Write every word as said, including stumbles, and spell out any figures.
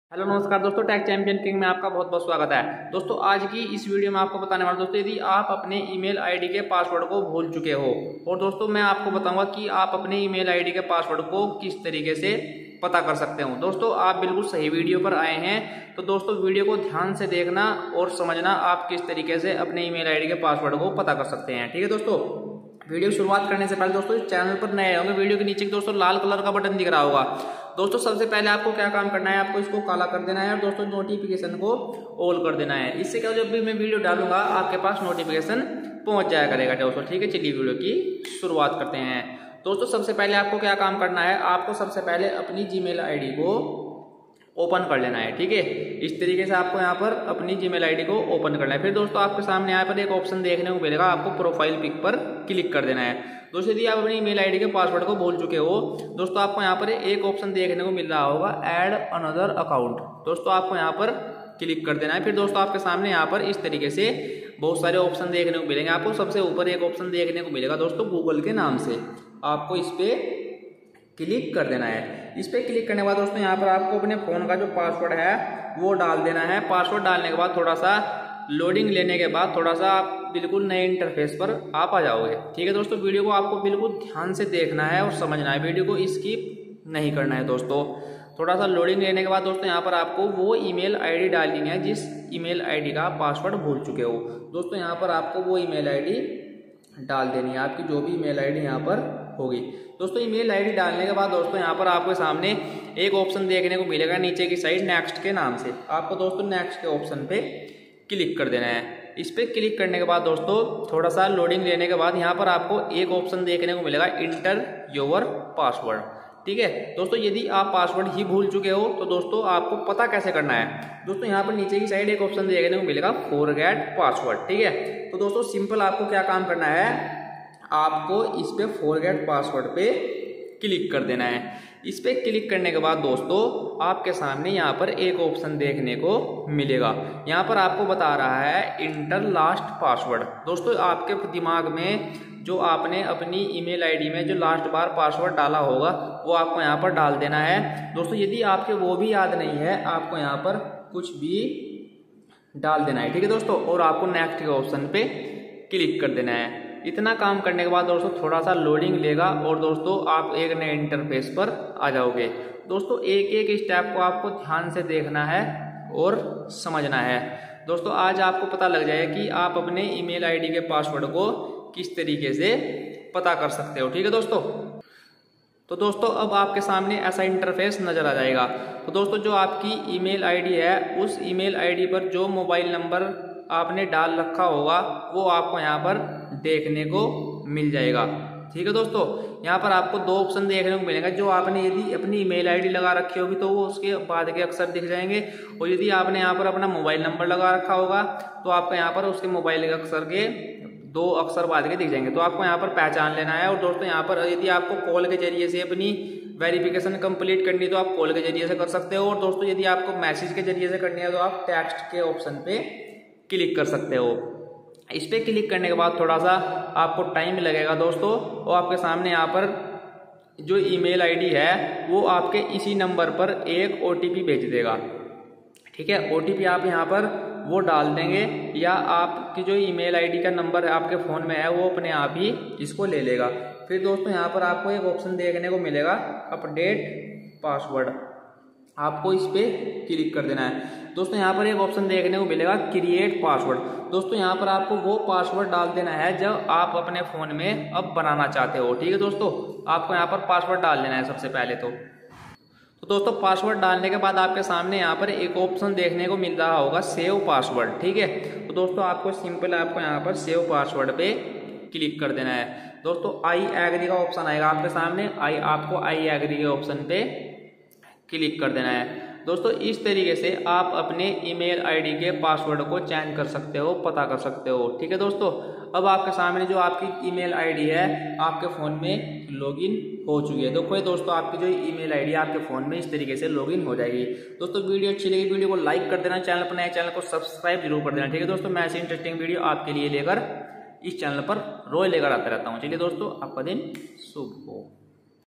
Hello नमस्कार दोस्तों, take champion king में आपका बहुत बहुत स्वागत है। दोस्तों आज की इस वीडियो में आपको बताने वाला दोस्तों, यदि आप अपने ईमेल आईडी के पासवर्ड को भूल चुके हो और दोस्तों मैं आपको बताऊंगा कि आप अपने ईमेल आईडी के पासवर्ड को किस तरीके से पता कर सकते हो। दोस्तों आप बिल्कुल सही वीडियो पर आए हैं, तो दोस्तों वीडियो को ध्यान से देखना और समझना आप किस तरीके से अपने ईमेल आईडी के पासवर्ड को पता कर सकते हैं। ठीक है दोस्तों, वीडियो की शुरुआत करने से पहले दोस्तों चैनल पर नए होंगे, वीडियो के नीचे दोस्तों लाल कलर का बटन दिख रहा होगा। दोस्तों सबसे पहले आपको क्या काम करना है, आपको इसको काला कर देना है और दोस्तों नोटिफिकेशन को ऑल कर देना है। इससे क्या, जब भी मैं वीडियो डालूंगा आपके पास नोटिफिकेशन पहुंच जाया करेगा दोस्तों। ठीक है, चलिए वीडियो की शुरुआत करते हैं। दोस्तों सबसे पहले आपको क्या काम करना है, आपको सबसे पहले अपनी जीमेल आईडी को ओपन कर लेना है। ठीक है, इस तरीके से आपको यहाँ पर अपनी जीमेल आईडी को ओपन करना है। फिर दोस्तों आपके सामने यहाँ पर एक ऑप्शन देखने को मिलेगा, आपको प्रोफाइल पिक पर क्लिक कर देना है। दोस्तों यदि आप अपनी ईमेल आईडी के पासवर्ड को भूल चुके हो, दोस्तों आपको यहाँ पर एक ऑप्शन देखने को मिल रहा होगा, ऐड अनदर अकाउंट। दोस्तों आपको यहाँ पर क्लिक कर देना है। फिर दोस्तों आपके सामने यहाँ पर इस तरीके से बहुत सारे ऑप्शन देखने को मिलेंगे। आपको सबसे ऊपर एक ऑप्शन देखने को मिलेगा दोस्तों गूगल के नाम से, आपको इस पे क्लिक कर देना है। इस पे क्लिक करने के बाद दोस्तों यहाँ पर आपको अपने फोन का जो पासवर्ड है वो डाल देना है। पासवर्ड डालने के बाद थोड़ा सा लोडिंग लेने के बाद थोड़ा सा आप बिल्कुल नए इंटरफेस पर आप आ जाओगे। ठीक है दोस्तों, वीडियो को आपको बिल्कुल ध्यान से देखना है और समझना है, वीडियो को स्किप नहीं करना है दोस्तों। थोड़ा सा लोडिंग लेने के बाद दोस्तों यहाँ पर आपको वो ईमेल आईडी डालनी है जिस ईमेल आईडी का आप पासवर्ड भूल चुके हो। दोस्तों यहाँ पर आपको वो ईमेल आईडी डाल देनी है, आपकी जो भी ईमेल आईडी यहाँ पर होगी। दोस्तों ईमेल आईडी डालने के बाद दोस्तों यहाँ पर आपके सामने एक ऑप्शन देखने को मिलेगा नीचे की साइड नेक्स्ट के नाम से, आपको दोस्तों नेक्स्ट के ऑप्शन पे क्लिक कर देना है। इस पे क्लिक करने के बाद दोस्तों थोड़ा सा लोडिंग लेने के बाद यहाँ पर आपको एक ऑप्शन देखने को मिलेगा, इंटर योर पासवर्ड। ठीक है दोस्तों, यदि आप पासवर्ड ही भूल चुके हो तो दोस्तों आपको पता कैसे करना है। दोस्तों यहाँ पर नीचे की साइड एक ऑप्शन देखने को मिलेगा, फॉरगेट पासवर्ड। ठीक है, तो दोस्तों सिंपल आपको क्या काम करना है, आपको इस पे फॉरगेट पासवर्ड पे क्लिक कर देना है। इस पे क्लिक करने के बाद दोस्तों आपके सामने यहाँ पर एक ऑप्शन देखने को मिलेगा, यहाँ पर आपको बता रहा है इंटर लास्ट पासवर्ड। दोस्तों आपके दिमाग में जो आपने अपनी ईमेल आईडी में जो लास्ट बार पासवर्ड डाला होगा वो आपको यहाँ पर डाल देना है। दोस्तों यदि आपके वो भी याद नहीं है, आपको यहाँ पर कुछ भी डाल देना है। ठीक है दोस्तों, और आपको नेक्स्ट के ऑप्शन पे क्लिक कर देना है। इतना काम करने के बाद दोस्तों थोड़ा सा लोडिंग लेगा और दोस्तों आप एक नए इंटरफेस पर आ जाओगे। दोस्तों एक एक स्टेप को आपको ध्यान से देखना है और समझना है। दोस्तों आज आपको पता लग जाएगा कि आप अपने ईमेल आईडी के पासवर्ड को किस तरीके से पता कर सकते हो। ठीक है दोस्तों, तो दोस्तों अब आपके सामने ऐसा इंटरफेस नजर आ जाएगा। तो दोस्तों जो आपकी ईमेल आईडी है उस ईमेल आईडी पर जो मोबाइल नंबर आपने डाल रखा होगा वो आपको यहाँ पर देखने को मिल जाएगा। ठीक है दोस्तों, यहाँ पर आपको दो ऑप्शन देखने को मिलेगा, जो आपने यदि अपनी ईमेल आईडी लगा रखी होगी तो वो उसके बाद के अक्षर दिख जाएंगे, और यदि आपने यहाँ पर अपना मोबाइल नंबर लगा रखा होगा तो आपको यहाँ पर उसके मोबाइल के अक्षर के दो अक्षर बाद के दिख जाएंगे। तो आपको यहाँ पर पहचान लेना है। और दोस्तों यहाँ पर यदि आपको कॉल के जरिए से अपनी वेरिफिकेशन कंप्लीट करनी है तो आप कॉल के जरिए से कर सकते हो, और दोस्तों यदि आपको मैसेज के जरिए से करनी है तो आप टेक्स्ट के ऑप्शन पे क्लिक कर सकते हो। इस पे क्लिक करने के बाद थोड़ा सा आपको टाइम लगेगा दोस्तों, और आपके सामने यहाँ पर जो ईमेल आईडी है वो आपके इसी नंबर पर एक ओटीपी भेज देगा। ठीक है, ओटीपी आप यहाँ पर वो डाल देंगे, या आपकी जो ईमेल आईडी का नंबर आपके फ़ोन में है वो अपने आप ही इसको ले लेगा। फिर दोस्तों यहाँ पर आपको एक ऑप्शन देखने को मिलेगा, अपडेट पासवर्ड, आपको इस पे क्लिक कर देना है। दोस्तों यहाँ पर एक ऑप्शन देखने को मिलेगा, क्रिएट पासवर्ड। दोस्तों यहाँ पर आपको वो पासवर्ड डाल देना है जब आप अपने फ़ोन में अब बनाना चाहते हो। ठीक है दोस्तों, आपको यहाँ पर पासवर्ड डाल देना है सबसे पहले तो तो दोस्तों पासवर्ड डालने के बाद आपके सामने यहाँ पर एक ऑप्शन देखने को मिल रहा होगा, सेव पासवर्ड। ठीक है, तो दोस्तों आपको सिंपल आपको यहाँ पर सेव पासवर्ड पे क्लिक कर देना है। दोस्तों आई एग्री का ऑप्शन आएगा आपके सामने, आई आपको आई एग्री के ऑप्शन पे क्लिक कर देना है। दोस्तों इस तरीके से आप अपने ईमेल आईडी के पासवर्ड को चेंज कर सकते हो, पता कर सकते हो। ठीक है दोस्तों, अब आपके सामने जो आपकी ईमेल आईडी है आपके फ़ोन में लॉगिन हो चुकी है। देखो दोस्तों आपकी जो ईमेल आईडी है आपके फ़ोन में इस तरीके से लॉगिन हो जाएगी। दोस्तों वीडियो अच्छी लगी, वीडियो को लाइक कर देना, चैनल पर नए चैनल को सब्सक्राइब जरूर कर देना। ठीक है दोस्तों, मैं ऐसी इंटरेस्टिंग वीडियो आपके लिए लेकर इस चैनल पर रोज लेकर आता रहता हूँ। चलिए दोस्तों, आपका दिन शुभ हो।